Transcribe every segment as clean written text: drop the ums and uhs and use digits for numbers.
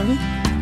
Kochani?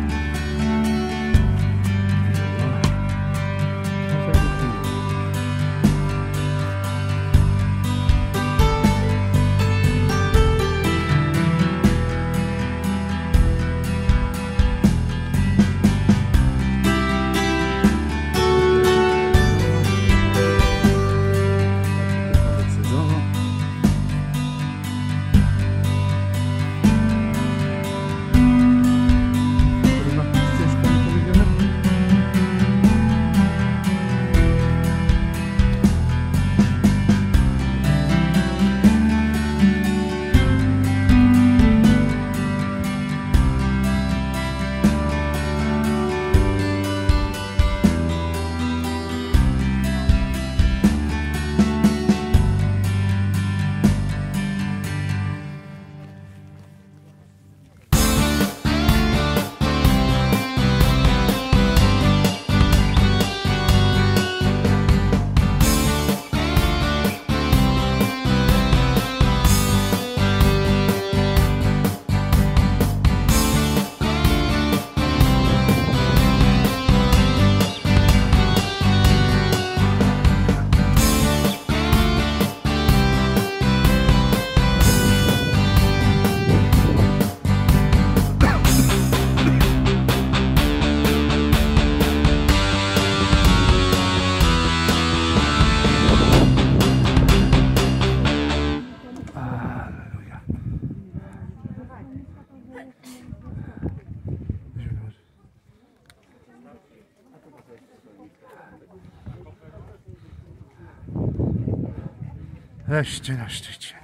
Wreszcie na szczycie.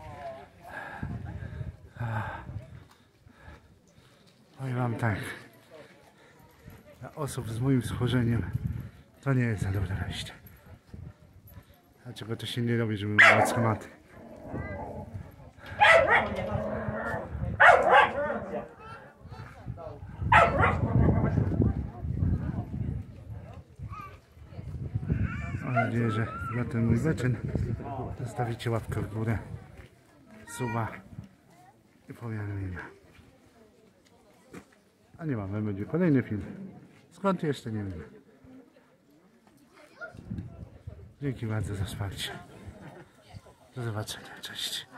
Powiem wam tak, dla osób z moim schorzeniem to nie jest za dobre wejście. Dlaczego to się nie robi, żeby było schematy? Mam nadzieję, że za ten mój wyczyn zostawicie łapkę w górę, suba i powiadomienia. A nie mamy, będzie kolejny film. Skąd jeszcze nie wiem. Dzięki bardzo za wsparcie. Do zobaczenia, cześć.